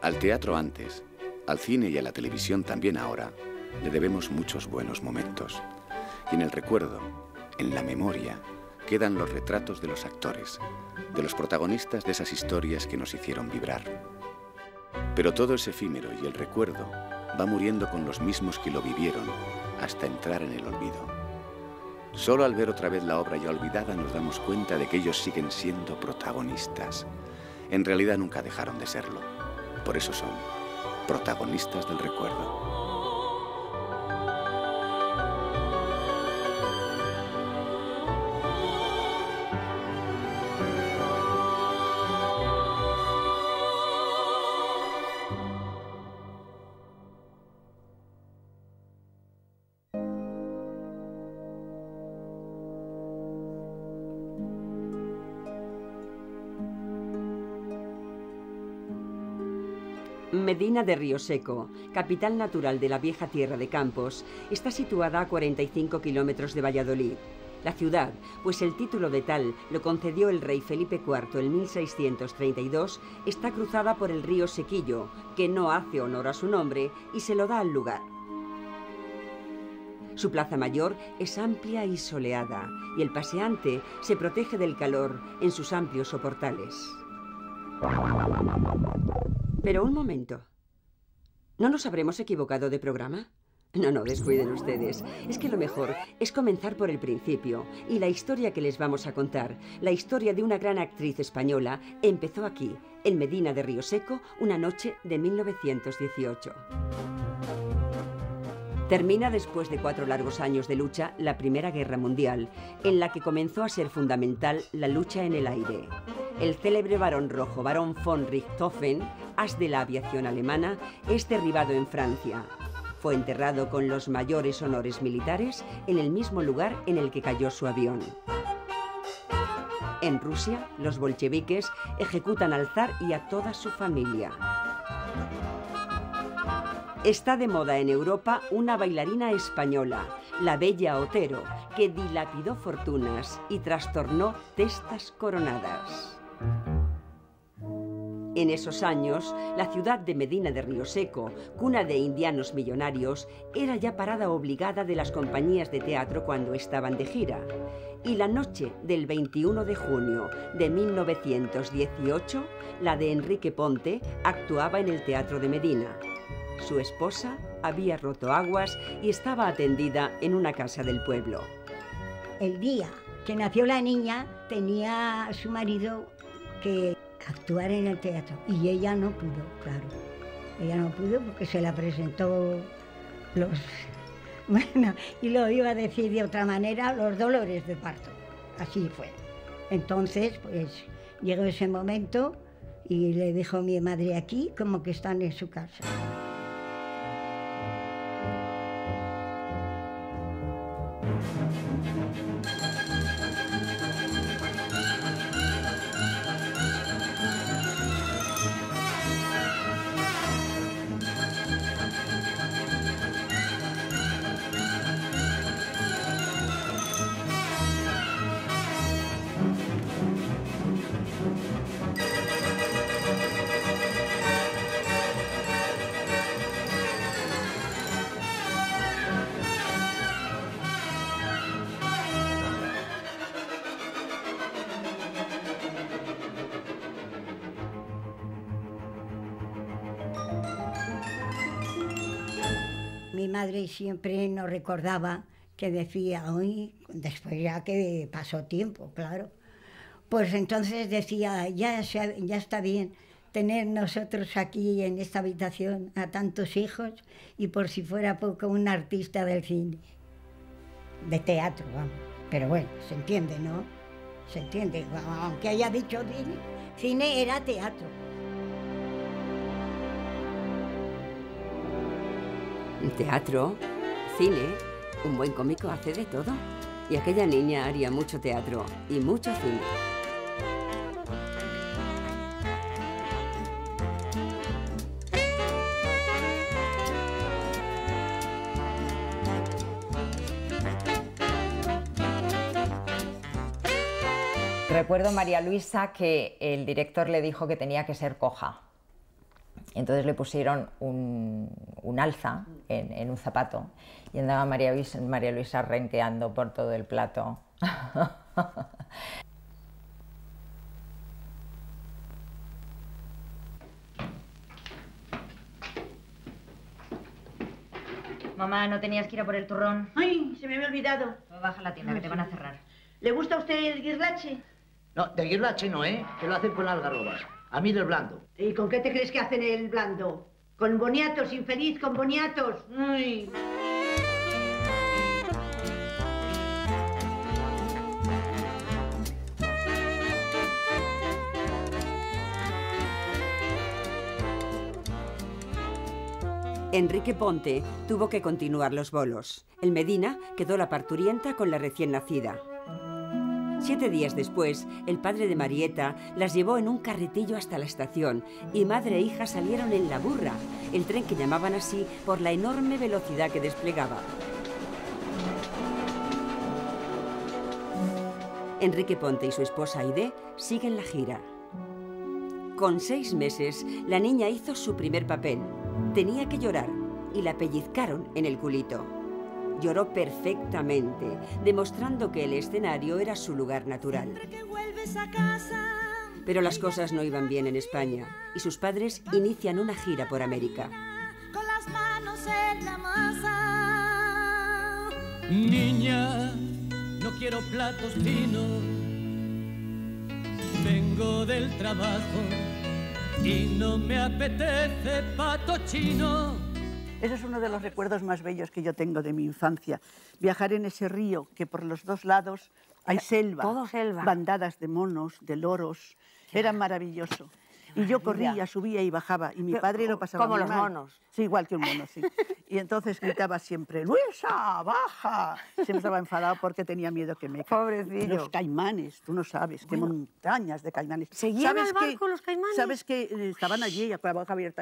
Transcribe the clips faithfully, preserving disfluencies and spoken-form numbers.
Al teatro antes, al cine y a la televisión también ahora, le debemos muchos buenos momentos. Y en el recuerdo, en la memoria, quedan los retratos de los actores, de los protagonistas de esas historias que nos hicieron vibrar. Pero todo es efímero y el recuerdo va muriendo con los mismos que lo vivieron hasta entrar en el olvido. Solo al ver otra vez la obra ya olvidada nos damos cuenta de que ellos siguen siendo protagonistas. En realidad nunca dejaron de serlo. Por eso son protagonistas del recuerdo. Medina de Rioseco, capital natural de la vieja tierra de Campos, está situada a cuarenta y cinco kilómetros de Valladolid. La ciudad, pues el título de tal lo concedió el rey Felipe cuarto en mil seiscientos treinta y dos, está cruzada por el río Sequillo, que no hace honor a su nombre y se lo da al lugar. Su plaza mayor es amplia y soleada, y el paseante se protege del calor en sus amplios soportales. Pero un momento. ¿No nos habremos equivocado de programa? No, no, descuiden ustedes. Es que lo mejor es comenzar por el principio. Y la historia que les vamos a contar, la historia de una gran actriz española, empezó aquí, en Medina de Rioseco, una noche de mil novecientos dieciocho. Termina después de cuatro largos años de lucha la Primera Guerra Mundial, en la que comenzó a ser fundamental la lucha en el aire. El célebre Barón Rojo, Barón von Richthofen, as de la aviación alemana, es derribado en Francia. Fue enterrado con los mayores honores militares en el mismo lugar en el que cayó su avión. En Rusia, los bolcheviques ejecutan al zar y a toda su familia. Está de moda en Europa una bailarina española, la bella Otero, que dilapidó fortunas y trastornó testas coronadas. En esos años, la ciudad de Medina de Rioseco, cuna de indianos millonarios, era ya parada obligada de las compañías de teatro cuando estaban de gira. Y la noche del veintiuno de junio de mil novecientos dieciocho, la de Enrique Ponte actuaba en el Teatro de Medina. Su esposa había roto aguas y estaba atendida en una casa del pueblo. El día que nació la niña, tenía a su marido que actuar en el teatro y ella no pudo, claro. Ella no pudo porque se la presentó los... Bueno, y lo iba a decir de otra manera, los dolores de parto. Así fue. Entonces, pues, llegó ese momento y le dijo mi madre aquí como que están en su casa. Mi madre siempre nos recordaba que decía, hoy, después ya que pasó tiempo, claro, pues entonces decía, ya, se, ya está bien tener nosotros aquí en esta habitación a tantos hijos y por si fuera poco un artista del cine, de teatro, vamos. Pero bueno, se entiende, ¿no? Se entiende, aunque haya dicho cine, cine era teatro. Teatro, cine, un buen cómico hace de todo. Y aquella niña haría mucho teatro y mucho cine. Recuerdo, María Luisa, que el director le dijo que tenía que ser coja. Entonces le pusieron un, un alza en, en un zapato y andaba María Luisa, María Luisa renqueando por todo el plato. Mamá, ¿no tenías que ir a por el turrón? Ay, se me había olvidado. Pues baja a la tienda, que te van a cerrar. ¿Le gusta a usted el guirlache? No, de guirlache no, ¿eh? Que lo hacen con algarrobas. A mí del blando. ¿Y con qué te crees que hacen el blando? Con boniatos, infeliz, con boniatos. Ay. Enrique Ponte tuvo que continuar los bolos. En Medina quedó la parturienta con la recién nacida. Siete días después, el padre de Marieta las llevó en un carretillo hasta la estación y madre e hija salieron en la burra, el tren que llamaban así por la enorme velocidad que desplegaba. Enrique Ponte y su esposa Aide siguen la gira. Con seis meses, la niña hizo su primer papel. Tenía que llorar y la pellizcaron en el culito. Lloró perfectamente, demostrando que el escenario era su lugar natural. Pero las cosas no iban bien en España y sus padres inician una gira por América. Con las manos en la masa. Niña, no quiero platos finos. Vengo del trabajo y no me apetece pato chino. Ese es uno de los recuerdos más bellos que yo tengo de mi infancia. Viajar en ese río que por los dos lados hay selva, todo selva, bandadas de monos, de loros. Era maravilloso. Y yo corría, subía y bajaba. Y mi padre lo pasaba como muy los mal. monos. Sí, igual que un mono, sí. Y entonces gritaba siempre, ¡Luisa, baja! Siempre estaba enfadado porque tenía miedo que me... Pobrecillo. Los caimanes, tú no sabes, qué Bueno. montañas de caimanes. ¿Seguían ¿Sabes al barco que, los caimanes? ¿Sabes que eh, estaban allí con la boca abierta?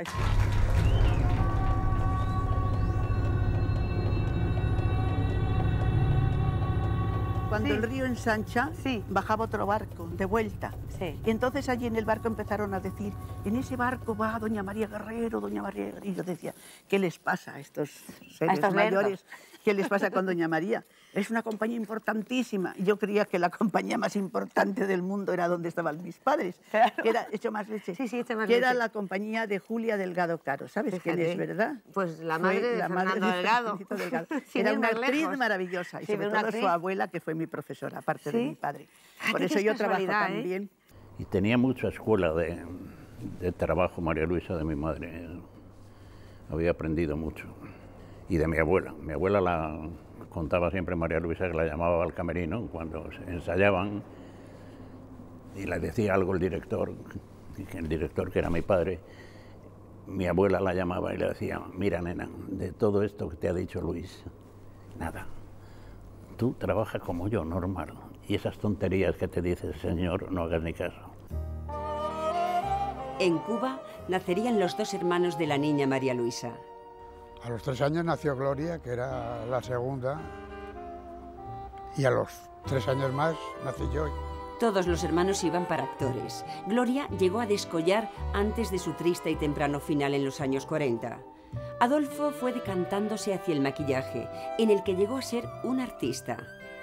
Cuando Sí. el río ensancha, Sí. bajaba otro barco de vuelta. Sí. Y entonces allí en el barco empezaron a decir, en ese barco va doña María Guerrero, doña María Guerrero. Y yo decía, ¿qué les pasa a estos seres estos mayores? ¿Qué les pasa con doña María? Es una compañía importantísima. Y yo creía que la compañía más importante del mundo era donde estaban mis padres, Claro. que era Hecho Más Leche, Sí, sí, Hecho Más que era Leche. la compañía de Julia Delgado Caro. ¿Sabes quién Fíjate. es, verdad? Pues la Fue madre de la madre Fernando de Delgado. Fernandito Delgado. Sin Era ir una más actriz lejos. maravillosa y Sí, sobre una todo actriz. su abuela, que fue mi profesora, aparte de ¿Sí? mi padre. Fíjate Por qué eso yo trabajo casualidad, ¿eh? también. Y tenía mucha escuela de, de trabajo, María Luisa, de mi madre. Había aprendido mucho. Y de mi abuela. Mi abuela la contaba siempre María Luisa, que la llamaba al camerino cuando ensayaban y le decía algo el director, el director que era mi padre. Mi abuela la llamaba y le decía, mira nena, de todo esto que te ha dicho Luis, nada. Tú trabajas como yo, normal. Y esas tonterías que te dice el señor, no hagas ni caso. En Cuba nacerían los dos hermanos de la niña María Luisa. A los tres años nació Gloria, que era la segunda, y a los tres años más nací yo. Todos los hermanos iban para actores. Gloria llegó a descollar antes de su triste y temprano final en los años cuarenta. Adolfo fue decantándose hacia el maquillaje, en el que llegó a ser un artista.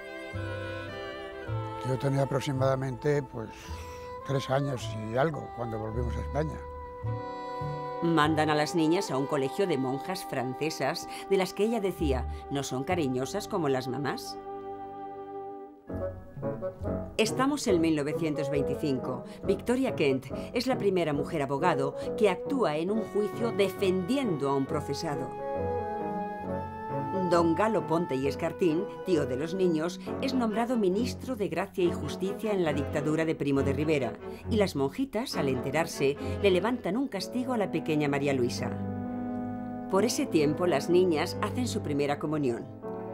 Yo tenía aproximadamente pues, tres años y algo cuando volvimos a España. Mandan a las niñas a un colegio de monjas francesas, de las que ella decía, ¿no son cariñosas como las mamás? Estamos en mil novecientos veinticinco. Victoria Kent es la primera mujer abogado que actúa en un juicio defendiendo a un procesado. Don Galo Ponte y Escartín, tío de los niños, es nombrado ministro de Gracia y Justicia en la dictadura de Primo de Rivera, y las monjitas, al enterarse, le levantan un castigo a la pequeña María Luisa. Por ese tiempo, las niñas hacen su primera comunión.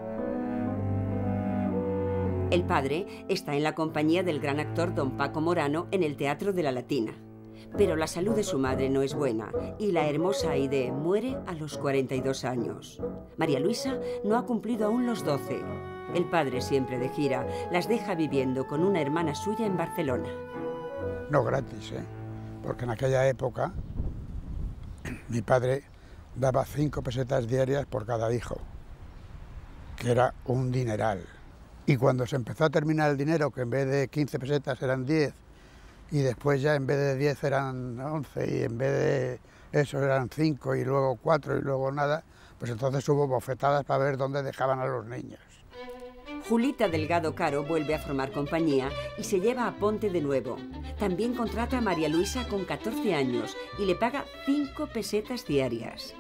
El padre está en la compañía del gran actor don Paco Morano en el Teatro de la Latina. Pero la salud de su madre no es buena y la hermosa Aide muere a los cuarenta y dos años. María Luisa no ha cumplido aún los doce. El padre, siempre de gira, las deja viviendo con una hermana suya en Barcelona. No gratis, ¿eh? Porque en aquella época mi padre daba cinco pesetas diarias por cada hijo, que era un dineral. Y cuando se empezó a terminar el dinero, que en vez de quince pesetas eran diez, y después ya en vez de diez eran once, y en vez de eso eran cinco, y luego cuatro, y luego nada, pues entonces hubo bofetadas para ver dónde dejaban a los niños. Julita Delgado Caro vuelve a formar compañía y se lleva a Ponte de nuevo. También contrata a María Luisa con catorce años y le paga cinco pesetas diarias.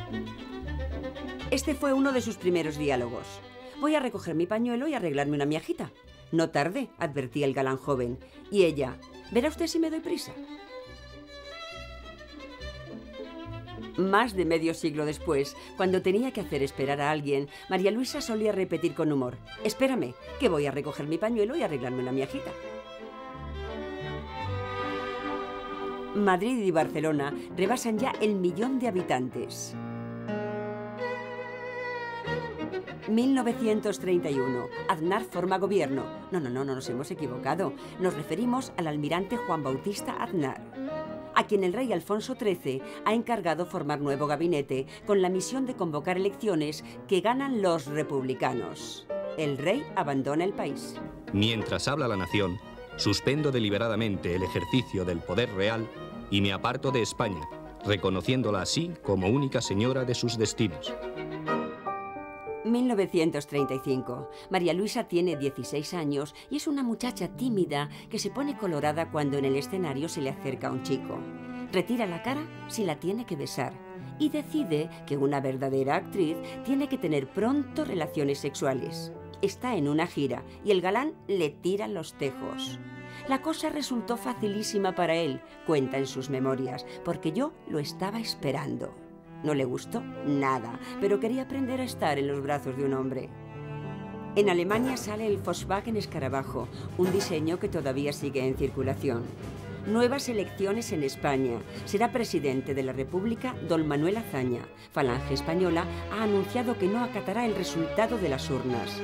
Este fue uno de sus primeros diálogos. Voy a recoger mi pañuelo y arreglarme una miajita. No tarde, advertía el galán joven. Y ella, ¿verá usted si me doy prisa? Más de medio siglo después, cuando tenía que hacer esperar a alguien, María Luisa solía repetir con humor: espérame, que voy a recoger mi pañuelo y arreglarme una miajita. Madrid y Barcelona rebasan ya el millón de habitantes. mil novecientos treinta y uno. Aznar forma gobierno. No, no, no, no nos hemos equivocado. Nos referimos al almirante Juan Bautista Aznar, a quien el rey Alfonso trece ha encargado formar nuevo gabinete con la misión de convocar elecciones que ganan los republicanos. El rey abandona el país. Mientras habla la nación, suspendo deliberadamente el ejercicio del poder real y me aparto de España, reconociéndola así como única señora de sus destinos. mil novecientos treinta y cinco. María Luisa tiene dieciséis años y es una muchacha tímida que se pone colorada cuando en el escenario se le acerca un chico. Retira la cara si la tiene que besar y decide que una verdadera actriz tiene que tener pronto relaciones sexuales. Está en una gira y el galán le tira los tejos. La cosa resultó facilísima para él, cuenta en sus memorias, porque yo lo estaba esperando. No le gustó nada, pero quería aprender a estar en los brazos de un hombre. En Alemania sale el Volkswagen Escarabajo, un diseño que todavía sigue en circulación. Nuevas elecciones en España. Será presidente de la República don Manuel Azaña. Falange Española ha anunciado que no acatará el resultado de las urnas.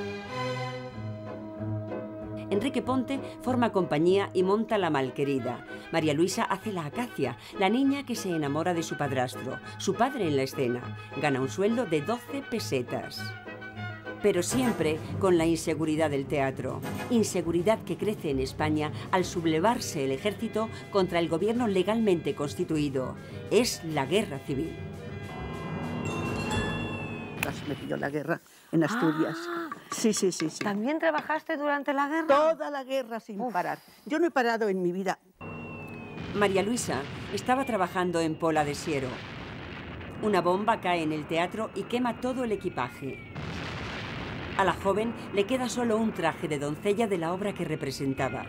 Enrique Ponte forma compañía y monta La Malquerida. María Luisa hace La Acacia, la niña que se enamora de su padrastro, su padre en la escena. Gana un sueldo de doce pesetas. Pero siempre con la inseguridad del teatro. Inseguridad que crece en España al sublevarse el ejército contra el gobierno legalmente constituido. Es la guerra civil. Casi me pilló la guerra en Asturias. Ah, sí, sí, sí, sí. ¿También trabajaste durante la guerra? Toda la guerra sin Uf. parar. Yo no he parado en mi vida. María Luisa estaba trabajando en Pola de Siero. Una bomba cae en el teatro y quema todo el equipaje. A la joven le queda solo un traje de doncella de la obra que representaba.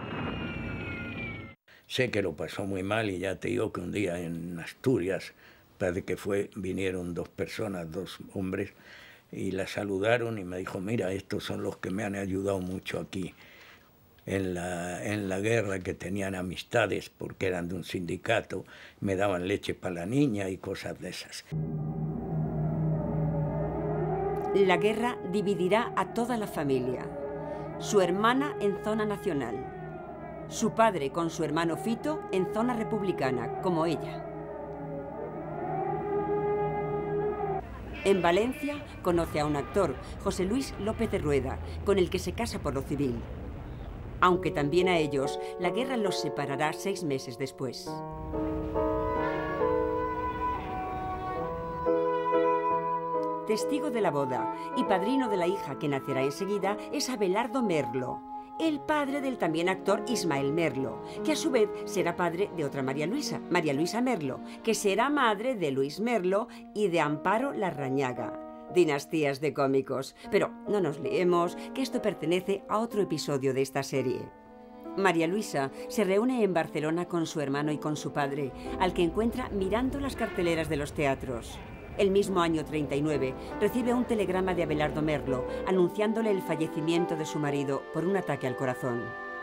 Sé que lo pasó muy mal y ya te digo que un día en Asturias, parece que fue, vinieron dos personas, dos hombres, y la saludaron y me dijo, mira, estos son los que me han ayudado mucho aquí en la, en la guerra, que tenían amistades porque eran de un sindicato, me daban leche para la niña y cosas de esas. La guerra dividirá a toda la familia. Su hermana en zona nacional. Su padre con su hermano Fito en zona republicana, como ella. En Valencia conoce a un actor, José Luis López de Rueda, con el que se casa por lo civil. Aunque también a ellos, la guerra los separará seis meses después. Testigo de la boda y padrino de la hija que nacerá enseguida es Abelardo Merlo, el padre del también actor Ismael Merlo, que a su vez será padre de otra María Luisa, María Luisa Merlo, que será madre de Luis Merlo y de Amparo Larrañaga. Dinastías de cómicos. Pero no nos liemos, que esto pertenece a otro episodio de esta serie. María Luisa se reúne en Barcelona con su hermano y con su padre, al que encuentra mirando las carteleras de los teatros. El mismo año treinta y nueve recibe un telegrama de Abelardo Merlo anunciándole el fallecimiento de su marido por un ataque al corazón.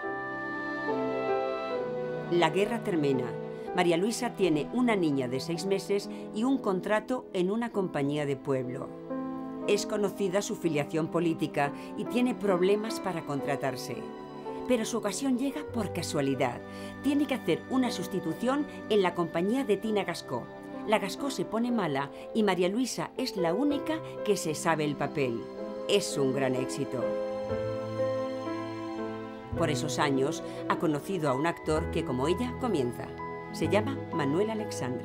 La guerra termina. María Luisa tiene una niña de seis meses y un contrato en una compañía de pueblo. Es conocida su filiación política y tiene problemas para contratarse. Pero su ocasión llega por casualidad. Tiene que hacer una sustitución en la compañía de Tina Gascó. la Gascó se pone mala y María Luisa es la única que se sabe el papel. Es un gran éxito. Por esos años ha conocido a un actor que, como ella, comienza. Se llama Manuel Alexandre.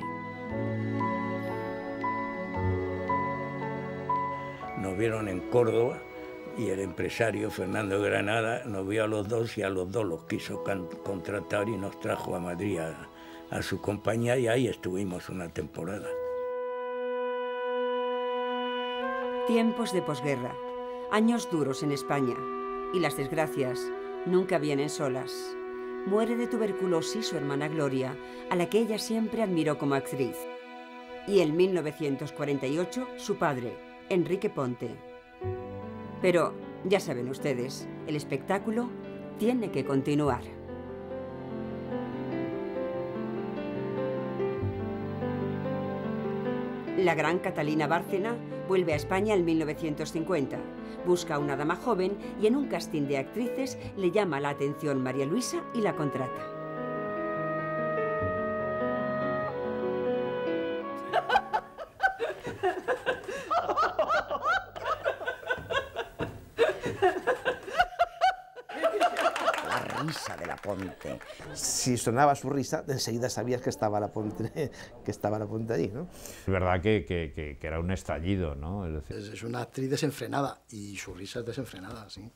Nos vieron en Córdoba y el empresario Fernando Granada nos vio a los dos y a los dos los quiso contratar y nos trajo a Madrid a, a su compañía y ahí estuvimos una temporada. Tiempos de posguerra, años duros en España y las desgracias nunca vienen solas. Muere de tuberculosis su hermana Gloria, a la que ella siempre admiró como actriz. Y en mil novecientos cuarenta y ocho, su padre, Enrique Ponte. Pero, ya saben ustedes, el espectáculo tiene que continuar. La gran Catalina Bárcena vuelve a España en mil novecientos cincuenta. Busca a una dama joven y en un casting de actrices le llama la atención María Luisa y la contrata. La risa de la Ponte. Si sonaba su risa, enseguida sabías que estaba la Ponte, que estaba la Ponte allí, ¿no? Es verdad que, que, que, que era un estallido, ¿no? Es decir... es, es una actriz desenfrenada y su risa es desenfrenada, sí.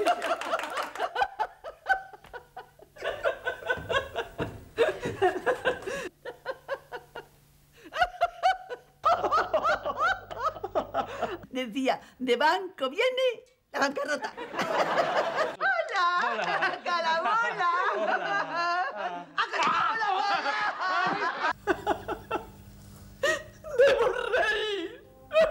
Decía, de banco viene la bancarrota. ¡Hola! Hola. ¡Carabola! Hola. ¡Carabola! ¡Debo reír!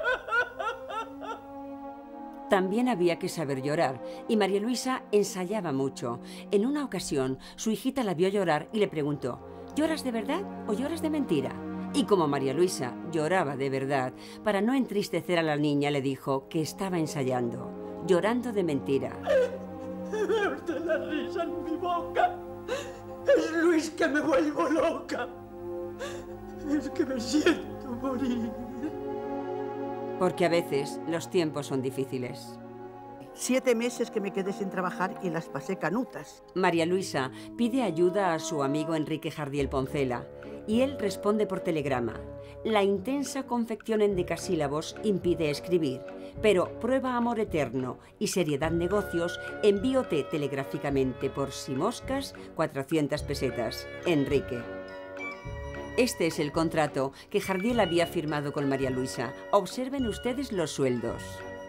También había que saber llorar, y María Luisa ensayaba mucho. En una ocasión, su hijita la vio llorar y le preguntó, ¿lloras de verdad o lloras de mentira? Y como María Luisa lloraba de verdad, para no entristecer a la niña le dijo que estaba ensayando, llorando de mentira. Ve usted la risa en mi boca. Es Luis que me vuelvo loca. Es que me siento morir. Porque a veces los tiempos son difíciles. Siete meses que me quedé sin trabajar y las pasé canutas. María Luisa pide ayuda a su amigo Enrique Jardiel Poncela y él responde por telegrama. La intensa confección en decasílabos impide escribir, pero prueba amor eterno y seriedad negocios, envíote telegráficamente por si moscas, cuatrocientas pesetas. Enrique. Este es el contrato que Jardiel había firmado con María Luisa. Observen ustedes los sueldos.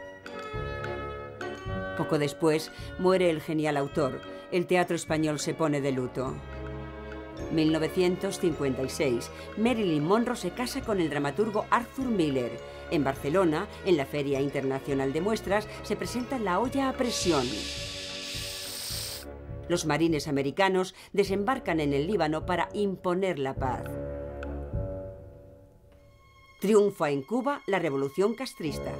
Poco después muere el genial autor. El teatro español se pone de luto. mil novecientos cincuenta y seis. Marilyn Monroe se casa con el dramaturgo Arthur Miller. En Barcelona, en la Feria Internacional de Muestras, se presenta La olla a presión. Los marines americanos desembarcan en el Líbano para imponer la paz. Triunfa en Cuba la revolución castrista.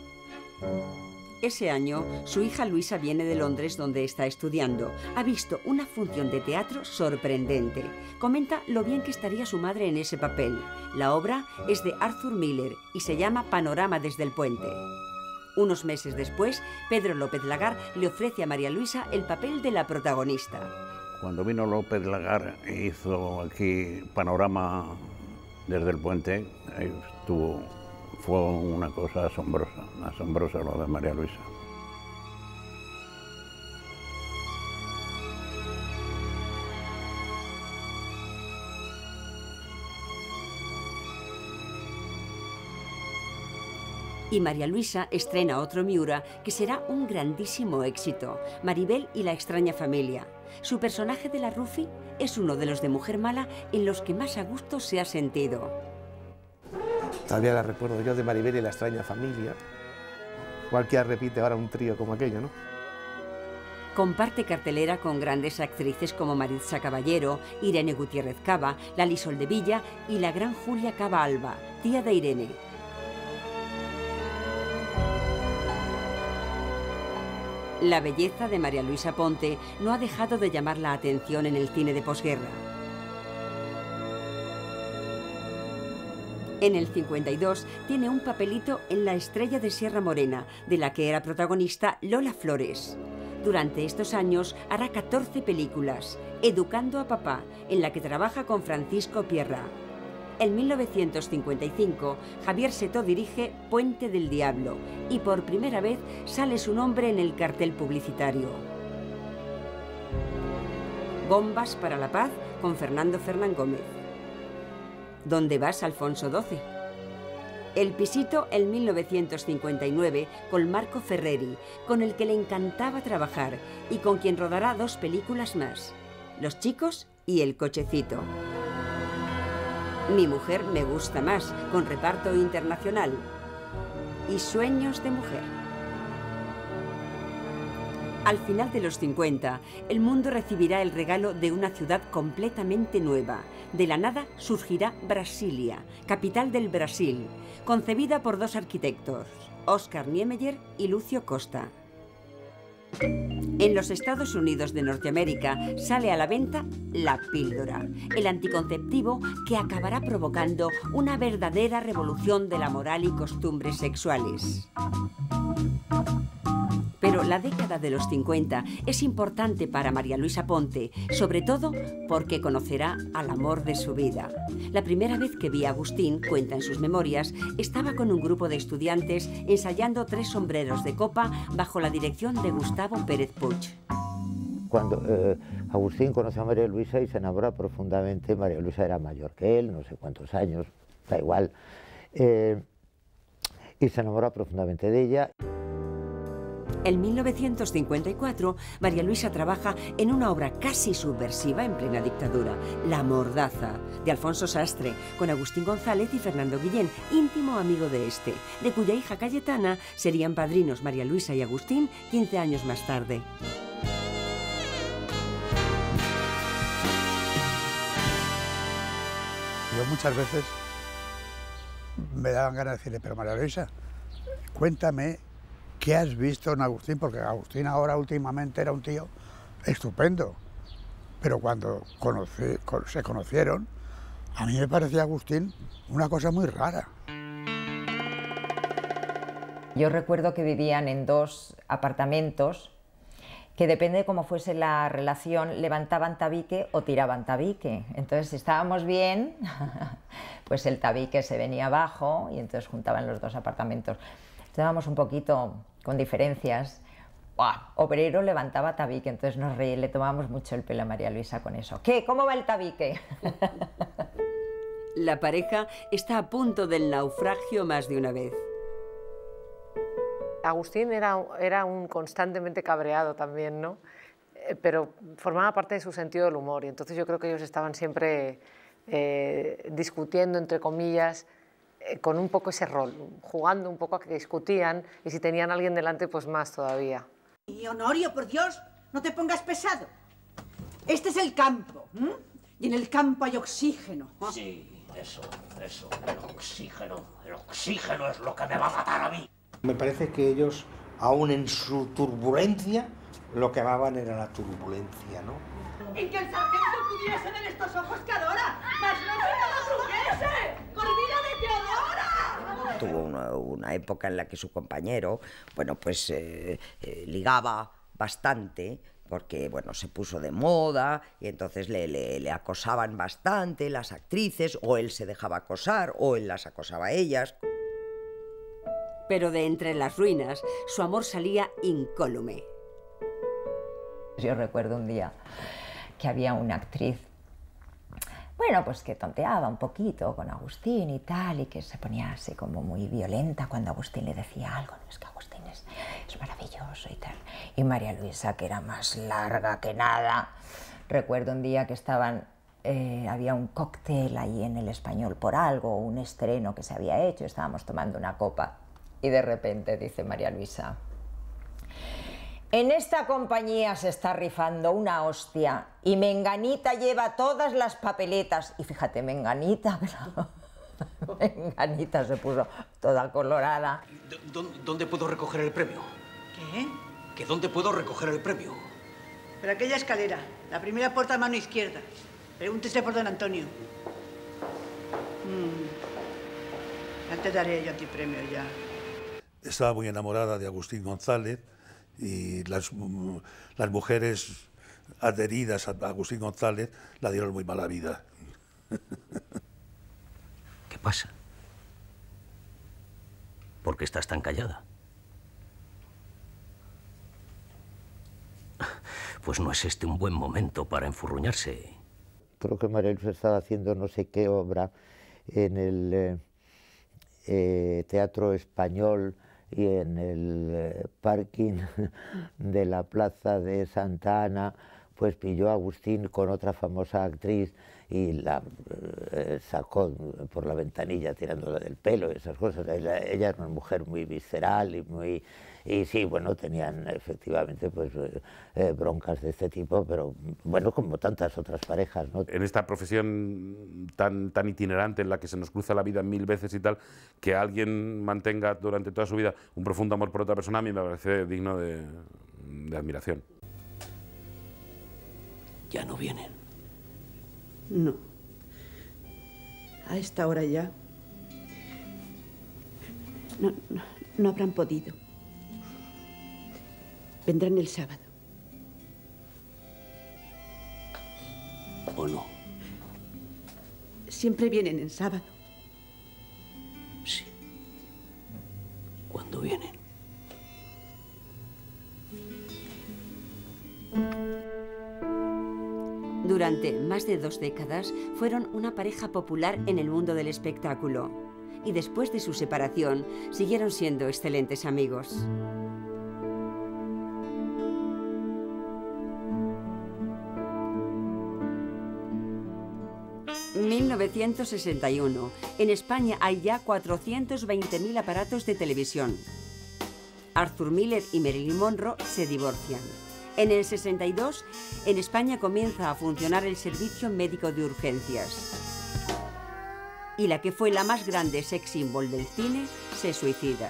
Ese año, su hija Luisa viene de Londres, donde está estudiando. Ha visto una función de teatro sorprendente. Comenta lo bien que estaría su madre en ese papel. La obra es de Arthur Miller y se llama Panorama desde el puente. Unos meses después, Pedro López Lagar le ofrece a María Luisa el papel de la protagonista. Cuando vino López Lagar e hizo aquí Panorama desde el puente, estuvo... Fue una cosa asombrosa, asombrosa lo de María Luisa. Y María Luisa estrena otro Miura que será un grandísimo éxito, Maribel y la extraña familia. Su personaje de la Rufi es uno de los de Mujer Mala en los que más a gusto se ha sentido. Todavía la recuerdo yo de Maribel y la extraña familia. Cualquiera repite ahora un trío como aquello, ¿no? Comparte cartelera con grandes actrices como Maritza Caballero, Irene Gutiérrez Cava, Lali Soldevilla y la gran Julia Cava Alba, tía de Irene. La belleza de María Luisa Ponte no ha dejado de llamar la atención en el cine de posguerra. En el cincuenta y dos tiene un papelito en La estrella de Sierra Morena, de la que era protagonista Lola Flores. Durante estos años hará catorce películas, Educando a papá, en la que trabaja con Francisco Pierra. En mil novecientos cincuenta y cinco, Javier Setó dirige Puente del Diablo y por primera vez sale su nombre en el cartel publicitario. Bombas para la paz con Fernando Fernán Gómez. ¿Dónde vas, Alfonso doce? El pisito en mil novecientos cincuenta y nueve con Marco Ferreri, con el que le encantaba trabajar y con quien rodará dos películas más, Los chicos y El cochecito. Mi mujer me gusta más, con reparto internacional. Y Sueños de mujer. Al final de los cincuenta, el mundo recibirá el regalo de una ciudad completamente nueva. De la nada surgirá Brasilia, capital del Brasil, concebida por dos arquitectos, Oscar Niemeyer y Lucio Costa. En los Estados Unidos de Norteamérica sale a la venta la píldora, el anticonceptivo que acabará provocando una verdadera revolución de la moral y costumbres sexuales. Pero la década de los cincuenta es importante para María Luisa Ponte, sobre todo porque conocerá al amor de su vida. La primera vez que vi a Agustín, cuenta en sus memorias, estaba con un grupo de estudiantes ensayando Tres sombreros de copa bajo la dirección de Gustavo Pérez Puig. Cuando eh, Agustín conoció a María Luisa y se enamora profundamente, María Luisa era mayor que él, no sé cuántos años, da igual, eh, y se enamora profundamente de ella. En mil novecientos cincuenta y cuatro, María Luisa trabaja en una obra casi subversiva en plena dictadura, La mordaza, de Alfonso Sastre, con Agustín González y Fernando Guillén, íntimo amigo de este, de cuya hija Cayetana serían padrinos María Luisa y Agustín quince años más tarde. Yo muchas veces me daban ganas de decirle, pero María Luisa, cuéntame qué has visto en Agustín, porque Agustín ahora últimamente era un tío estupendo, pero cuando conocí, se conocieron, a mí me parecía Agustín una cosa muy rara. Yo recuerdo que vivían en dos apartamentos que depende de cómo fuese la relación, levantaban tabique o tiraban tabique. Entonces, si estábamos bien, pues el tabique se venía abajo y entonces juntaban los dos apartamentos. Estábamos un poquito con diferencias. ¡Buah! Obrero levantaba tabique, entonces nos reí, le tomábamos mucho el pelo a María Luisa con eso. ¿Qué? ¿Cómo va el tabique? La pareja está a punto del naufragio más de una vez. Agustín era, era un constantemente cabreado también, ¿no? Eh, pero formaba parte de su sentido del humor y entonces yo creo que ellos estaban siempre eh, discutiendo, entre comillas, eh, con un poco ese rol, jugando un poco a que discutían y si tenían a alguien delante, pues más todavía. Y Honorio, por Dios, no te pongas pesado. Este es el campo, ¿m? Y en el campo hay oxígeno. ¿Oh? Sí, eso, eso, el oxígeno, el oxígeno es lo que me va a matar a mí. Me parece que ellos, aún en su turbulencia, lo que amaban era la turbulencia, ¿no? Y que el sargento pudiese ver estos ojos que adora, mas no se lo tuviese, por vida de Teodora. Tuvo una, una época en la que su compañero, bueno, pues eh, eh, ligaba bastante, porque, bueno, se puso de moda y entonces le, le, le acosaban bastante las actrices, o él se dejaba acosar, o él las acosaba a ellas. Pero de entre las ruinas, su amor salía incólume. Yo recuerdo un día que había una actriz, bueno, pues que tonteaba un poquito con Agustín y tal, y que se ponía así como muy violenta cuando Agustín le decía algo. No, es que Agustín es, es maravilloso y tal. Y María Luisa, que era más larga que nada. Recuerdo un día que estaban... Eh, había un cóctel ahí en El Español por algo, un estreno que se había hecho, estábamos tomando una copa. Y de repente dice María Luisa, en esta compañía se está rifando una hostia y Menganita lleva todas las papeletas. Y fíjate, Menganita, Menganita se puso toda colorada. ¿Dónde puedo recoger el premio? ¿Qué? ¿Que dónde puedo recoger el premio? Por aquella escalera, la primera puerta a mano izquierda. Pregúntese por don Antonio. Mm. Ya te daré yo a ti premio ya. Estaba muy enamorada de Agustín González y las, las mujeres adheridas a Agustín González la dieron muy mala vida. ¿Qué pasa? ¿Por qué estás tan callada? Pues no es este un buen momento para enfurruñarse. Creo que María Luisa estaba haciendo no sé qué obra en el eh, eh, Teatro Español y en el eh, parking de la Plaza de Santa Ana, pues pilló a Agustín con otra famosa actriz y la eh, sacó por la ventanilla tirándola del pelo y esas cosas. Ella, ella era una mujer muy visceral y muy... Y sí, bueno, tenían efectivamente pues eh, broncas de este tipo, pero bueno, como tantas otras parejas, ¿no? En esta profesión tan, tan itinerante en la que se nos cruza la vida mil veces y tal, que alguien mantenga durante toda su vida un profundo amor por otra persona, a mí me parece digno de, de admiración. Ya no vienen. No. A esta hora ya. No, no, no habrán podido. Vendrán el sábado. ¿O no? Siempre vienen en sábado. Sí. ¿Cuándo vienen? Durante más de dos décadas fueron una pareja popular en el mundo del espectáculo y después de su separación siguieron siendo excelentes amigos. mil novecientos sesenta y uno. En España hay ya cuatrocientos veinte mil aparatos de televisión. Arthur Miller y Marilyn Monroe se divorcian. En el sesenta y dos, en España comienza a funcionar el servicio médico de urgencias. Y la que fue la más grande sex symbol del cine se suicida.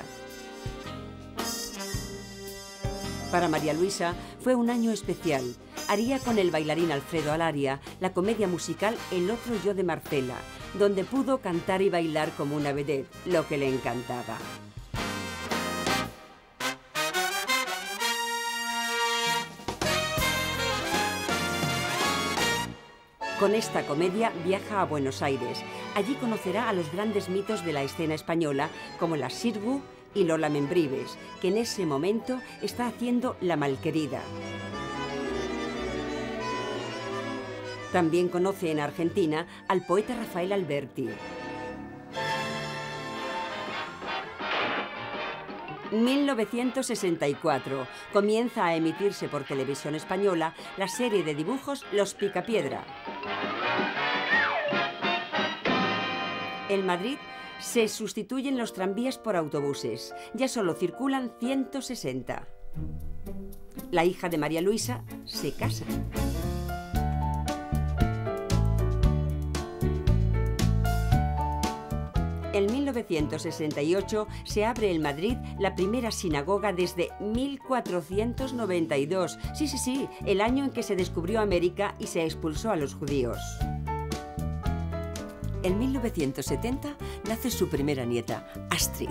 Para María Luisa fue un año especial. Haría con el bailarín Alfredo Alaria la comedia musical El otro yo de Marcela, donde pudo cantar y bailar como una vedette, lo que le encantaba. Con esta comedia viaja a Buenos Aires. Allí conocerá a los grandes mitos de la escena española, como la Sirgu y Lola Membrives, que en ese momento está haciendo La Malquerida. También conoce en Argentina al poeta Rafael Alberti. mil novecientos sesenta y cuatro. Comienza a emitirse por Televisión Española la serie de dibujos Los Picapiedra. En Madrid se sustituyen los tranvías por autobuses. Ya solo circulan ciento sesenta. La hija de María Luisa se casa. En mil novecientos sesenta y ocho se abre en Madrid la primera sinagoga desde mil cuatrocientos noventa y dos. Sí, sí, sí, el año en que se descubrió América y se expulsó a los judíos. En mil novecientos setenta nace su primera nieta, Astrid.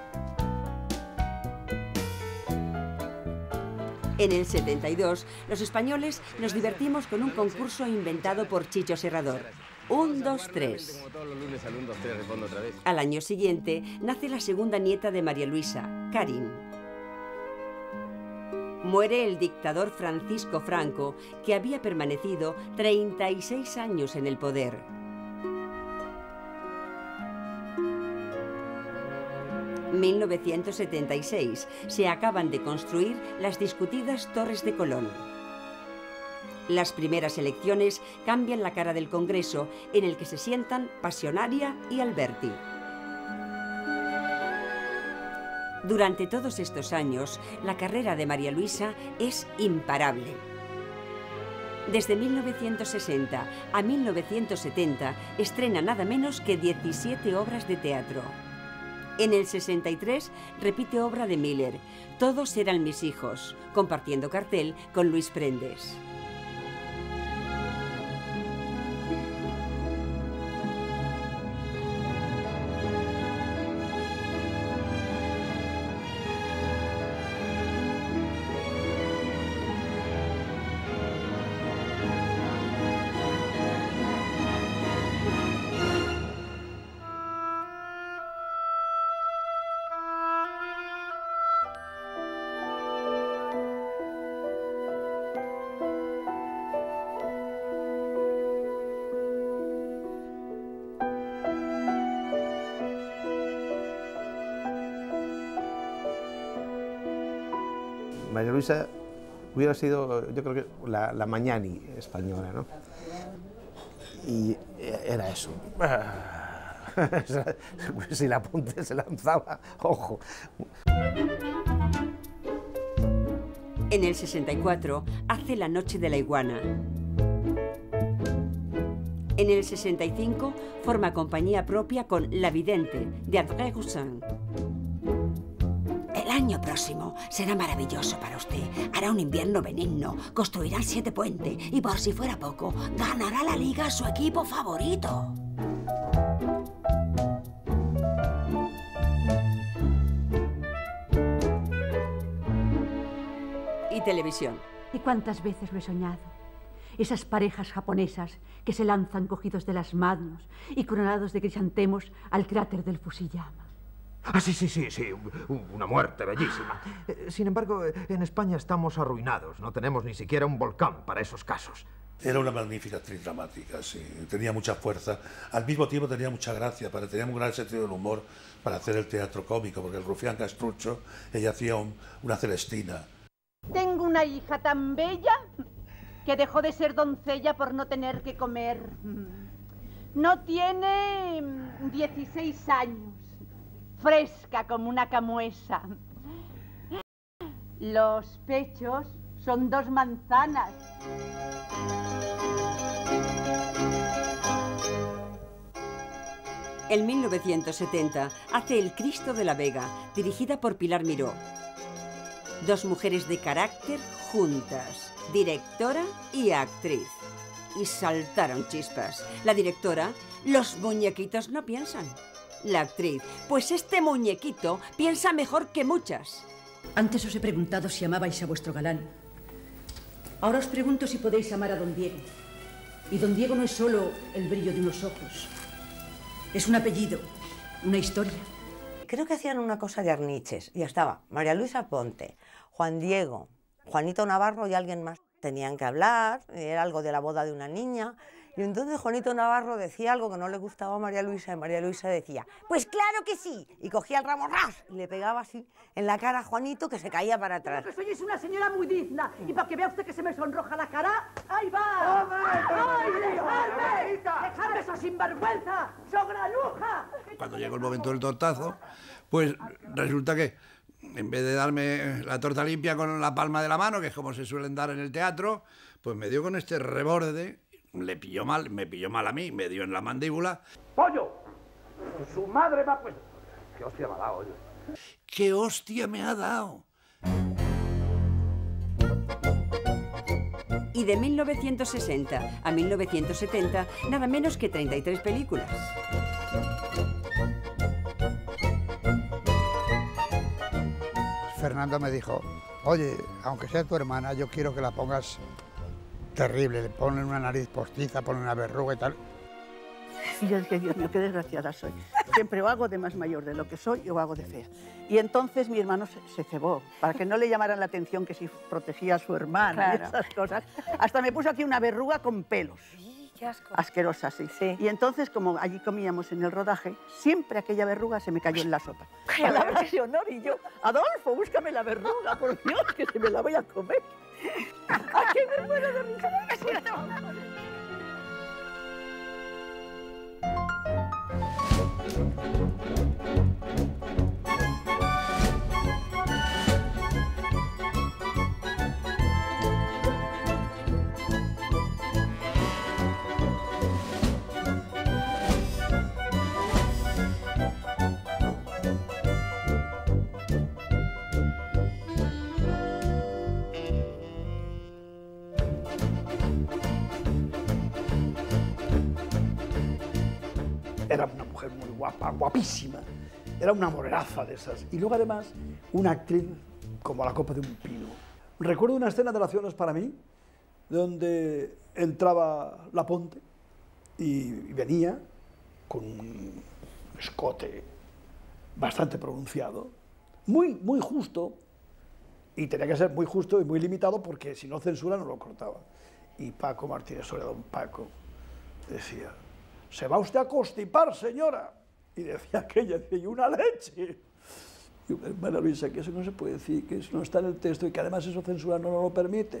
En el setenta y dos, los españoles nos divertimos con un concurso inventado por Chicho Serrador. Un, dos, tres. Al año siguiente nace la segunda nieta de María Luisa, Karin. Muere el dictador Francisco Franco, que había permanecido treinta y seis años en el poder. mil novecientos setenta y seis. Se acaban de construir las discutidas Torres de Colón. Las primeras elecciones cambian la cara del Congreso, en el que se sientan Pasionaria y Alberti. Durante todos estos años, la carrera de María Luisa es imparable. Desde mil novecientos sesenta a mil novecientos setenta estrena nada menos que diecisiete obras de teatro. En el sesenta y tres repite obra de Miller, Todos eran mis hijos, compartiendo cartel con Luis Prendes. María Luisa hubiera sido, yo creo que la, la Mañani española, ¿no? Y era eso. Si la Ponte se lanzaba, ojo. En el sesenta y cuatro hace La noche de la iguana. En el sesenta y cinco forma compañía propia con La vidente, de André Roussin. El año próximo será maravilloso para usted. Hará un invierno benigno, construirá el siete puente y, por si fuera poco, ganará la liga a su equipo favorito. Y televisión. ¿Y cuántas veces lo he soñado? Esas parejas japonesas que se lanzan cogidos de las manos y coronados de crisantemos al cráter del Fusiyama. Ah, sí, sí, sí, sí, una muerte bellísima. Sin embargo, en España estamos arruinados, no tenemos ni siquiera un volcán para esos casos. Era una magnífica actriz dramática, sí, tenía mucha fuerza, al mismo tiempo tenía mucha gracia, para, tenía un gran sentido del humor para hacer el teatro cómico, porque el Rufián Castrucho, ella hacía un, una Celestina. Tengo una hija tan bella que dejó de ser doncella por no tener que comer. No tiene dieciséis años. Fresca como una camuesa. Los pechos son dos manzanas. En mil novecientos setenta hace El Cristo de la Vega, dirigida por Pilar Miró. Dos mujeres de carácter juntas, directora y actriz. Y saltaron chispas. La directora, los muñequitos no piensan. La actriz, pues este muñequito piensa mejor que muchas. Antes os he preguntado si amabais a vuestro galán. Ahora os pregunto si podéis amar a don Diego. Y don Diego no es solo el brillo de unos ojos. Es un apellido, una historia. Creo que hacían una cosa de arniches. Ya estaba María Luisa Ponte, Juan Diego, Juanito Navarro y alguien más. Tenían que hablar, era algo de la boda de una niña. Y entonces Juanito Navarro decía algo que no le gustaba a María Luisa y María Luisa decía, pues claro que sí, y cogía el ramo ras y le pegaba así en la cara a Juanito, que se caía para atrás. Que soy una señora muy digna y para que vea usted que se me sonroja la cara, ¡ahí va! ¡Ay, dejadme! ¡Dejadme esa sinvergüenza! ¡Sograluja! Cuando llegó el momento del tortazo, pues resulta que en vez de darme la torta limpia con la palma de la mano, que es como se suelen dar en el teatro, pues me dio con este reborde. Le pilló mal, me pilló mal a mí, me dio en la mandíbula. ¡Pollo! Su madre va pues... ¿Qué hostia me ha dado, oye? ¿Qué hostia me ha dado? Y de mil novecientos sesenta a mil novecientos setenta, nada menos que treinta y tres películas. Fernando me dijo, oye, aunque sea tu hermana, yo quiero que la pongas terrible, le ponen una nariz postiza, ponen una verruga y tal. Y yo dije, Dios mío, qué desgraciada soy. Siempre o hago de más mayor de lo que soy o hago de fea. Y entonces mi hermano se, se cebó, para que no le llamaran la atención que si protegía a su hermana y Claro. esas cosas. Hasta me puso aquí una verruga con pelos. Qué asco. Asquerosa, sí. Y entonces, como allí comíamos en el rodaje, siempre aquella verruga se me cayó en la sopa. Palabras de honor, y yo, Adolfo, búscame la verruga, por Dios, que se me la voy a comer. ¿A qué me muero de risa? Era una mujer muy guapa, guapísima. Era una moreraza de esas. Y luego, además, una actriz como la copa de un pino. Recuerdo una escena de Las Cienas para mí, donde entraba La Ponte y venía con un escote bastante pronunciado, muy, muy justo, y tenía que ser muy justo y muy limitado porque si no censura no lo cortaba. Y Paco Martínez Soria, don Paco, decía, ¿se va usted a constipar, señora? Y decía aquella, decía, ¿y una leche? Digo, María Luisa, que eso no se puede decir, que eso no está en el texto y que además eso censura no nos lo permite.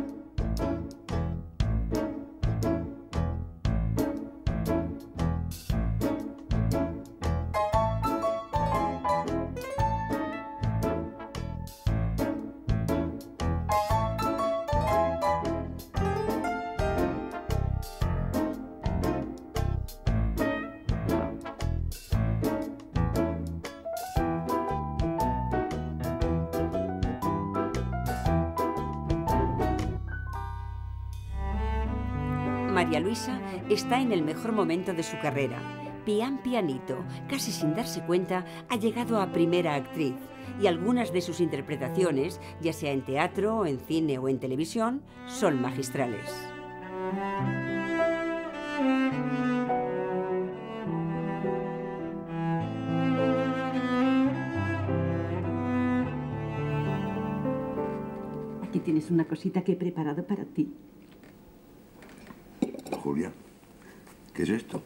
María Luisa está en el mejor momento de su carrera. Pian pianito, casi sin darse cuenta, ha llegado a primera actriz y algunas de sus interpretaciones, ya sea en teatro, en cine o en televisión, son magistrales. Aquí tienes una cosita que he preparado para ti. Julia, ¿qué es esto?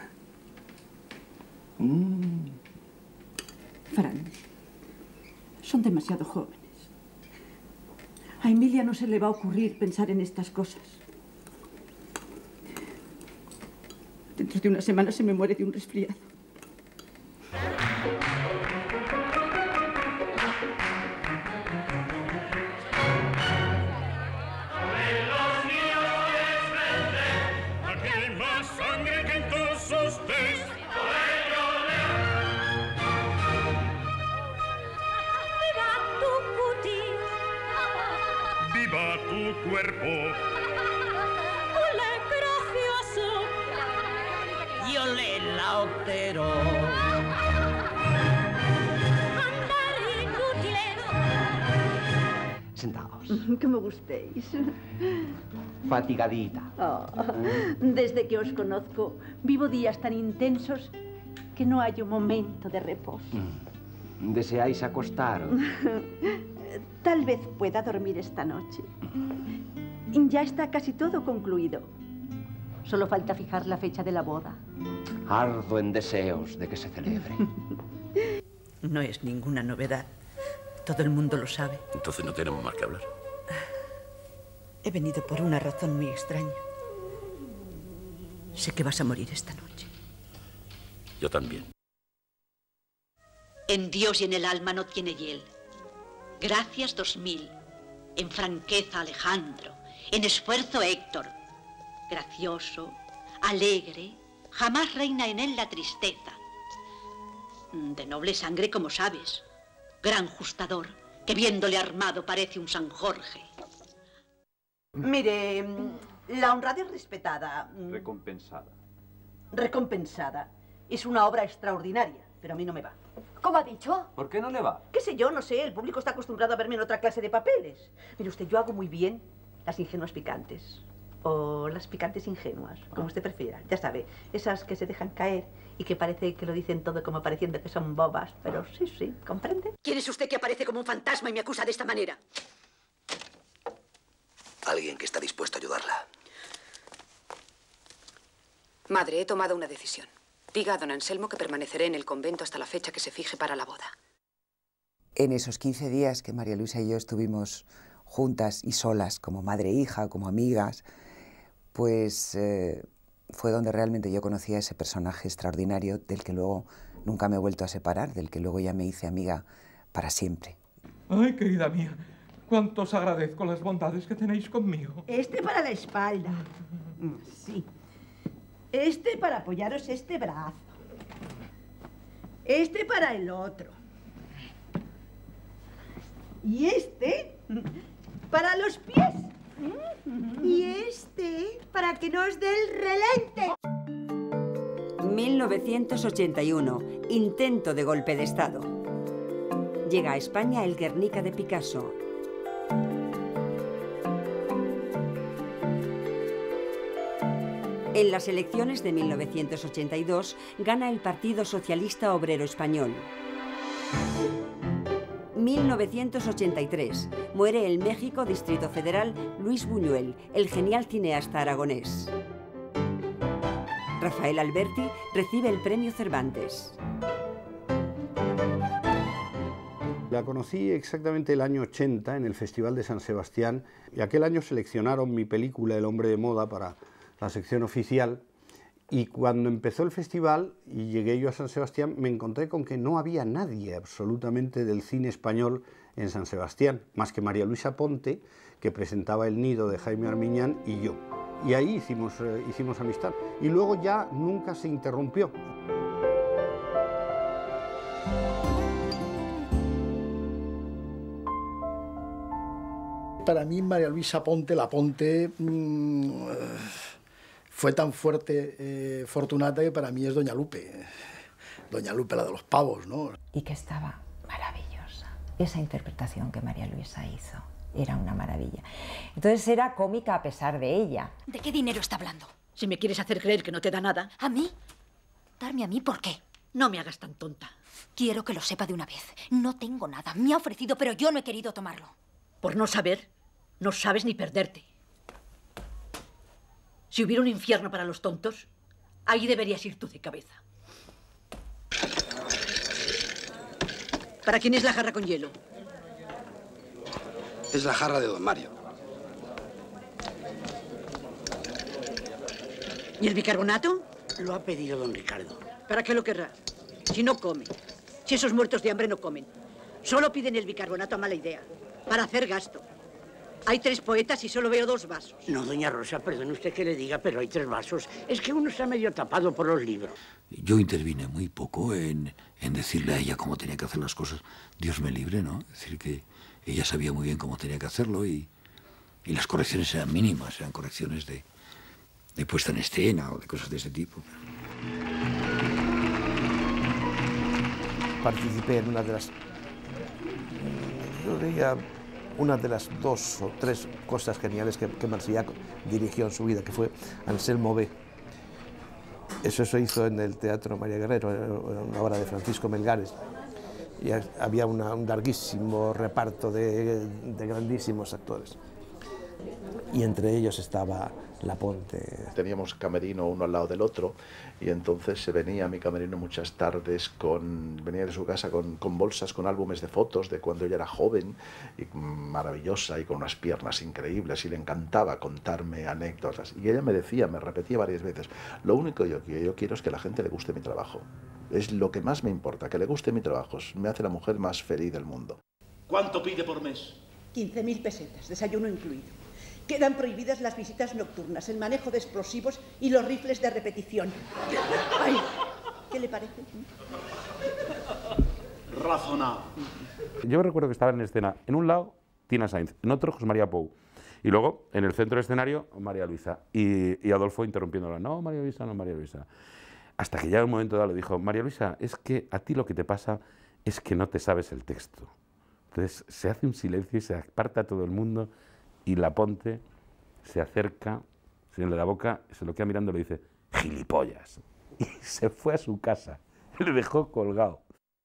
Mm. Fran, son demasiado jóvenes. A Emilia no se le va a ocurrir pensar en estas cosas. Dentro de una semana se me muere de un resfriado. Viva tu cuerpo. Olé, gracioso. Y olé, lautero. Andar inútil. Sentaos. Como gustéis. Fatigadita. Oh, desde que os conozco, vivo días tan intensos que no hay un momento de reposo. ¿Deseáis acostaros? Tal vez pueda dormir esta noche. Ya está casi todo concluido. Solo falta fijar la fecha de la boda. Ardo en deseos de que se celebre. No es ninguna novedad. Todo el mundo lo sabe. Entonces no tenemos más que hablar. He venido por una razón muy extraña. Sé que vas a morir esta noche. Yo también. En Dios y en el alma no tiene hiel. Gracias dos mil. En franqueza Alejandro. En esfuerzo Héctor. Gracioso, alegre, jamás reina en él la tristeza. De noble sangre, como sabes. Gran justador, que viéndole armado parece un San Jorge. Mire, la honradez respetada, Recompensada. recompensada, es una obra extraordinaria, pero a mí no me va. ¿Cómo ha dicho? ¿Por qué no le va? ¿Qué sé yo? No sé, el público está acostumbrado a verme en otra clase de papeles. Mire usted, yo hago muy bien las ingenuas picantes. O las picantes ingenuas, como usted prefiera. Ya sabe, esas que se dejan caer y que parece que lo dicen todo como pareciendo que son bobas. Pero sí, sí, ¿comprende? ¿Quién es usted que aparece como un fantasma y me acusa de esta manera? Alguien que está dispuesto a ayudarla. Madre, he tomado una decisión. Diga a don Anselmo que permaneceré en el convento hasta la fecha que se fije para la boda. En esos quince días que María Luisa y yo estuvimos juntas y solas, como madre e hija, como amigas, pues eh, fue donde realmente yo conocí a ese personaje extraordinario del que luego nunca me he vuelto a separar, del que luego ya me hice amiga para siempre. Ay, querida mía, cuánto os agradezco las bondades que tenéis conmigo. Este para la espalda. Sí. Este para apoyaros este brazo. Este para el otro. Y este para los pies. Y este para que nos dé el relente. mil novecientos ochenta y uno. Intento de golpe de Estado. Llega a España el Guernica de Picasso. En las elecciones de mil novecientos ochenta y dos gana el Partido Socialista Obrero Español. mil novecientos ochenta y tres. Muere en México, Distrito Federal, Luis Buñuel, el genial cineasta aragonés. Rafael Alberti recibe el Premio Cervantes. La conocí exactamente el año ochenta en el Festival de San Sebastián y aquel año seleccionaron mi película El hombre de moda para la sección oficial y cuando empezó el festival y llegué yo a San Sebastián me encontré con que no había nadie absolutamente del cine español en San Sebastián, más que María Luisa Ponte, que presentaba El nido de Jaime Armiñán y yo. Y ahí hicimos, eh, hicimos amistad. Y luego ya nunca se interrumpió. Para mí María Luisa Ponte, la Ponte, mmm, fue tan fuerte, eh, Fortunata, que para mí es Doña Lupe. Doña Lupe, la de los pavos, ¿no? Y que estaba maravillosa. Esa interpretación que María Luisa hizo era una maravilla. Entonces era cómica a pesar de ella. ¿De qué dinero está hablando? Si me quieres hacer creer que no te da nada. ¿A mí? ¿Darme a mí por qué? No me hagas tan tonta. Quiero que lo sepa de una vez. No tengo nada. Me ha ofrecido, pero yo no he querido tomarlo. Por no saber, no sabes ni perderte. Si hubiera un infierno para los tontos, ahí deberías ir tú de cabeza. ¿Para quién es la jarra con hielo? Es la jarra de don Mario. ¿Y el bicarbonato? Lo ha pedido don Ricardo. ¿Para qué lo querrá? Si no come. Si esos muertos de hambre no comen. Solo piden el bicarbonato a mala idea. Para hacer gasto. Hay tres poetas y solo veo dos vasos. No, doña Rosa, perdone usted que le diga, pero hay tres vasos. Es que uno está medio tapado por los libros. Yo intervine muy poco en, en decirle a ella cómo tenía que hacer las cosas. Dios me libre, ¿no? Es decir, que ella sabía muy bien cómo tenía que hacerlo y, y las correcciones eran mínimas, eran correcciones de, de puesta en escena o de cosas de ese tipo. Participé en una de las... Yo diría una de las dos o tres cosas geniales que, que Marsillac dirigió en su vida, que fue Anselmo B. Eso se hizo en el Teatro María Guerrero, una obra de Francisco Melgares. Y había una, un larguísimo reparto de, de grandísimos actores. Y entre ellos estaba La Ponte. Teníamos camerino uno al lado del otro y entonces se venía a mi camerino muchas tardes, con, venía de su casa con, con bolsas, con álbumes de fotos de cuando ella era joven y maravillosa y con unas piernas increíbles y le encantaba contarme anécdotas. Y ella me decía, me repetía varias veces, lo único que yo, yo quiero es que a la gente le guste mi trabajo. Es lo que más me importa, que le guste mi trabajo. Me hace la mujer más feliz del mundo. ¿Cuánto pide por mes? quince mil pesetas, desayuno incluido. Quedan prohibidas las visitas nocturnas, el manejo de explosivos y los rifles de repetición. Ay, ¿qué le parece? Razonable. Yo recuerdo que estaba en escena, en un lado, Tina Sainz, en otro, José María Pou. Y luego, en el centro del escenario, María Luisa. Y, y Adolfo interrumpiéndola. No, María Luisa, no, María Luisa. Hasta que ya en un momento dado le dijo, María Luisa, es que a ti lo que te pasa es que no te sabes el texto. Entonces se hace un silencio y se aparta todo el mundo y La Ponte se acerca, se le da la boca, se lo queda mirando y le dice, gilipollas. Y se fue a su casa, le dejó colgado.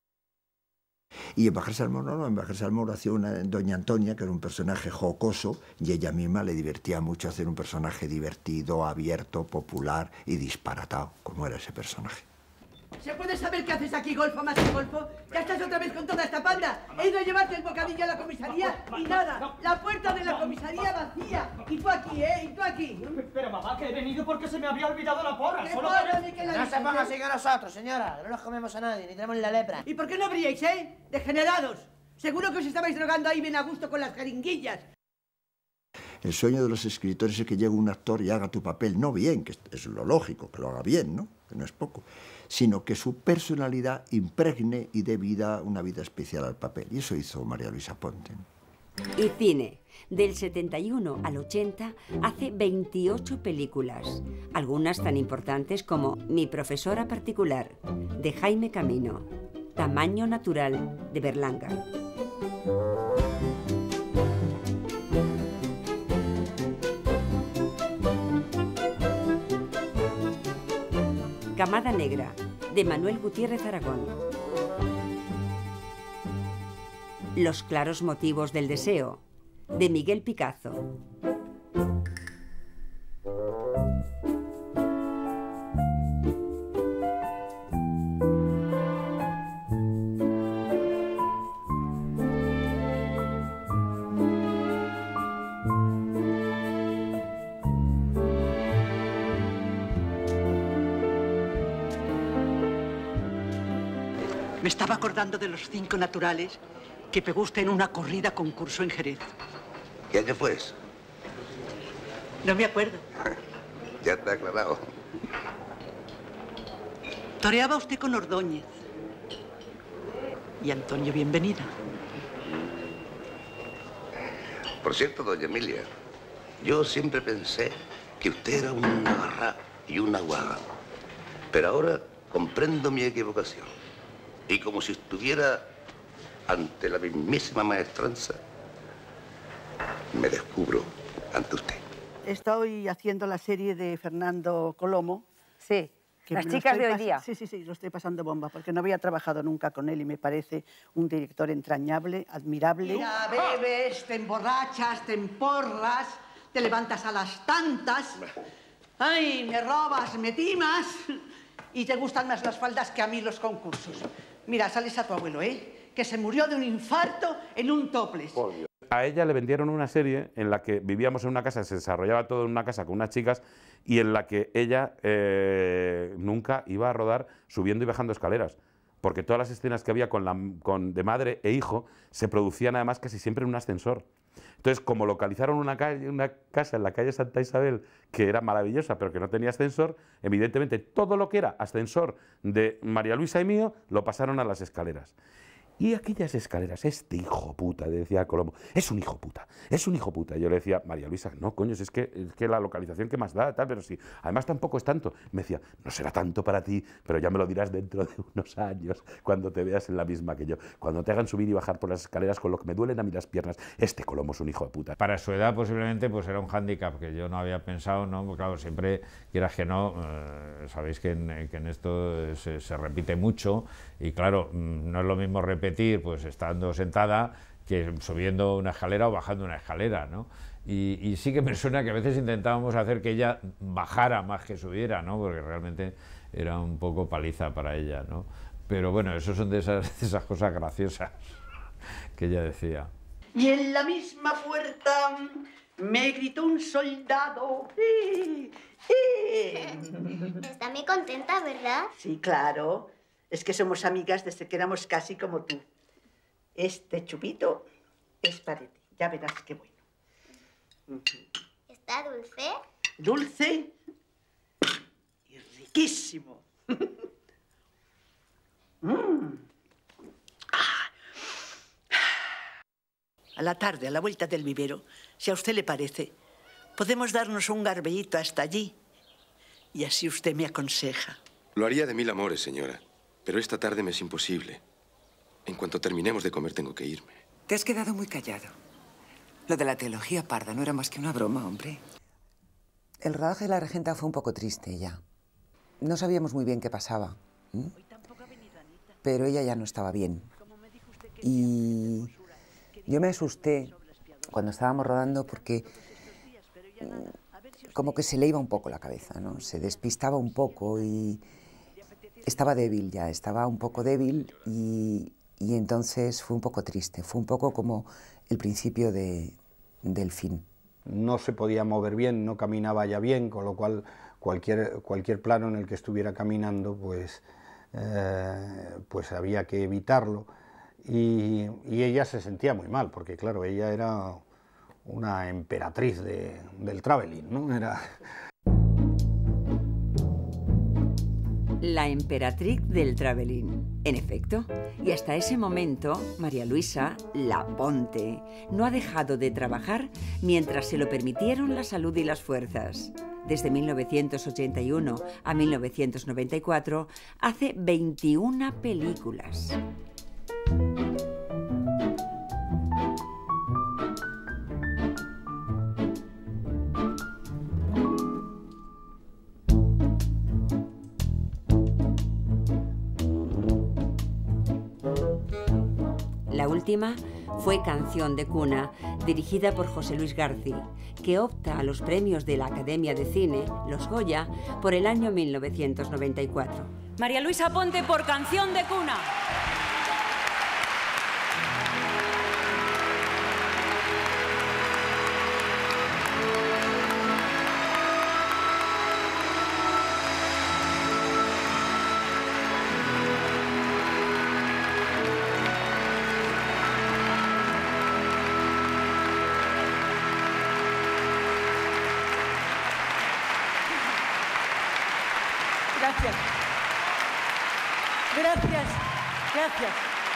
Y en Bajarse al Moro, no, en Bajarse al Moro hacía una doña Antonia, que era un personaje jocoso, y ella misma le divertía mucho hacer un personaje divertido, abierto, popular y disparatado, como era ese personaje. ¿Se puede saber qué haces aquí, Golfo, más que Golfo? ¿Ya estás otra vez con toda esta panda? He ido a llevarte el bocadillo a la comisaría y nada, la puerta de la comisaría vacía. Y tú aquí, ¿eh? Y tú aquí. Pero mamá, que he venido porque se me había olvidado la porra. ¿Qué Solo porra, para- ni que la No se dices, ponga eh? así que nosotros, señora. No nos comemos a nadie, ni tenemos la lepra. ¿Y por qué no abríais, eh? Degenerados. Seguro que os estabais drogando ahí bien a gusto con las jeringuillas. El sueño de los escritores es que llegue un actor y haga tu papel, no bien, que es lo lógico, que lo haga bien, ¿no? Que no es poco, sino que su personalidad impregne y dé vida, una vida especial al papel. Y eso hizo María Luisa Ponte. Y cine. Del setenta y uno al ochenta hace veintiocho películas, algunas tan importantes como Mi profesora particular, de Jaime Camino, Tamaño natural, de Berlanga. Camada negra, de Manuel Gutiérrez Aragón. Los claros motivos del deseo, de Miguel Picazo. Me estaba acordando de los cinco naturales que pegó usted en una corrida concurso en Jerez. ¿Qué año fue eso? No me acuerdo. Ya está aclarado. Toreaba usted con Ordóñez. Y Antonio Bienvenida. Por cierto, doña Emilia, yo siempre pensé que usted era un agarrá y una guaga. Pero ahora comprendo mi equivocación. Y como si estuviera ante la mismísima maestranza, me descubro ante usted. Estoy haciendo la serie de Fernando Colomo. Sí, las chicas de hoy día. Sí, sí, sí, lo estoy pasando bomba, porque no había trabajado nunca con él y me parece un director entrañable, admirable. Mira, bebes, te emborrachas, te emporras, te levantas a las tantas. Ay, me robas, me timas y te gustan más las faldas que a mí los concursos. Mira, sales a tu abuelo, ¿eh? Que se murió de un infarto en un topless. A ella le vendieron una serie en la que vivíamos en una casa, se desarrollaba todo en una casa con unas chicas y en la que ella eh, nunca iba a rodar subiendo y bajando escaleras, porque todas las escenas que había con la, con, de madre e hijo se producían además casi siempre en un ascensor. Entonces, como localizaron una, calle, una casa en la calle Santa Isabel que era maravillosa pero que no tenía ascensor, evidentemente todo lo que era ascensor de María Luisa y mío lo pasaron a las escaleras. Y aquellas escaleras, este hijo puta, decía Colombo, es un hijo puta, es un hijo puta. Y yo le decía, María Luisa, no, coño, es que, es que la localización que más da, tal, pero sí, además tampoco es tanto. Me decía, no será tanto para ti, pero ya me lo dirás dentro de unos años, cuando te veas en la misma que yo. Cuando te hagan subir y bajar por las escaleras con lo que me duelen a mí las piernas, este Colombo es un hijo de puta. Para su edad posiblemente pues era un hándicap que yo no había pensado, ¿no? Porque, claro, siempre, quieras que no, eh, sabéis que en, que en esto se, se repite mucho y claro, no es lo mismo repetir pues estando sentada que subiendo una escalera o bajando una escalera, ¿no? Y, y sí que me suena que a veces intentábamos hacer que ella bajara más que subiera, ¿no? Porque realmente era un poco paliza para ella, ¿no? Pero bueno, eso son de esas, de esas cosas graciosas que ella decía. Y en la misma puerta me gritó un soldado. ¡Eh! ¡Eh! Está muy contenta, ¿verdad? Sí, claro. Es que somos amigas desde que éramos casi como tú. Este chupito es para ti. Ya verás qué bueno. ¿Está dulce? Dulce y riquísimo. mm. ah. A la tarde, a la vuelta del vivero, si a usted le parece, podemos darnos un garbellito hasta allí. Y así usted me aconseja. Lo haría de mil amores, señora. Pero esta tarde me es imposible. En cuanto terminemos de comer, tengo que irme. Te has quedado muy callado. Lo de la teología parda no era más que una broma, hombre. El rodaje de La Regenta fue un poco triste ya. No sabíamos muy bien qué pasaba. ¿Mm? Pero ella ya no estaba bien. Y yo me asusté cuando estábamos rodando porque como que se le iba un poco la cabeza, ¿no? Se despistaba un poco y estaba débil ya, estaba un poco débil y, y entonces fue un poco triste, fue un poco como el principio de, del fin. No se podía mover bien, no caminaba ya bien, con lo cual cualquier, cualquier plano en el que estuviera caminando pues, eh, pues había que evitarlo y, y ella se sentía muy mal, porque claro, ella era una emperatriz de, del traveling, ¿no? Era... La emperatriz del traveling, en efecto. Y hasta ese momento, María Luisa, la Ponte, no ha dejado de trabajar mientras se lo permitieron la salud y las fuerzas. Desde mil novecientos ochenta y uno a mil novecientos noventa y cuatro, hace veintiuna películas. La última fue Canción de cuna, dirigida por José Luis García, que opta a los premios de la Academia de Cine, los Goya, por el año mil novecientos noventa y cuatro. María Luisa Ponte por Canción de cuna. Gracias. Gracias. Gracias.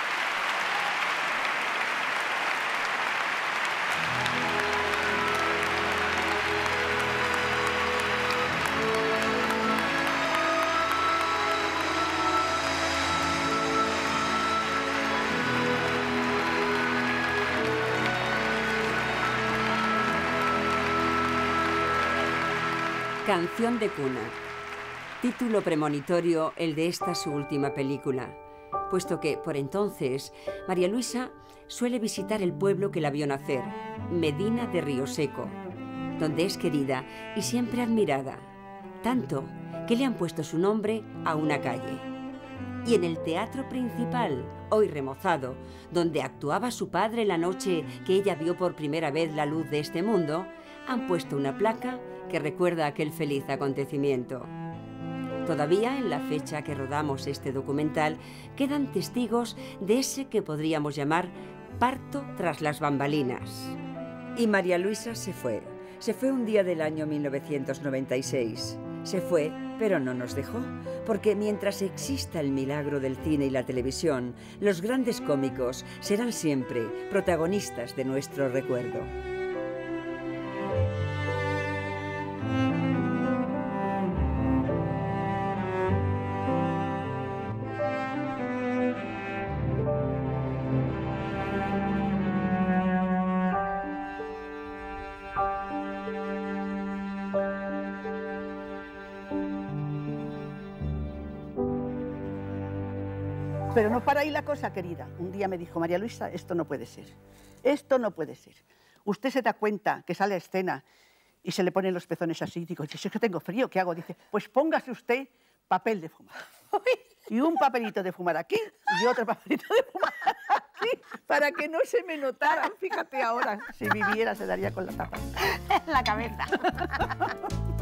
Canción de cuna. Título premonitorio el de esta su última película, puesto que, por entonces, María Luisa suele visitar el pueblo que la vio nacer, Medina de Rioseco, donde es querida y siempre admirada, tanto que le han puesto su nombre a una calle. Y en el Teatro Principal, hoy remozado, donde actuaba su padre la noche que ella vio por primera vez la luz de este mundo, han puesto una placa que recuerda aquel feliz acontecimiento. Todavía, en la fecha que rodamos este documental, quedan testigos de ese que podríamos llamar parto tras las bambalinas. Y María Luisa se fue. Se fue un día del año mil novecientos noventa y seis. Se fue, pero no nos dejó, porque mientras exista el milagro del cine y la televisión, los grandes cómicos serán siempre protagonistas de nuestro recuerdo. Pero no para ahí la cosa, querida. Un día me dijo, María Luisa, esto no puede ser. Esto no puede ser. Usted se da cuenta que sale a escena y se le ponen los pezones así. Digo, si es que tengo frío, ¿qué hago? Dice, pues póngase usted papel de fumar. Y un papelito de fumar aquí y otro papelito de fumar aquí para que no se me notaran. Fíjate ahora, si viviera se daría con la tapa en la cabeza.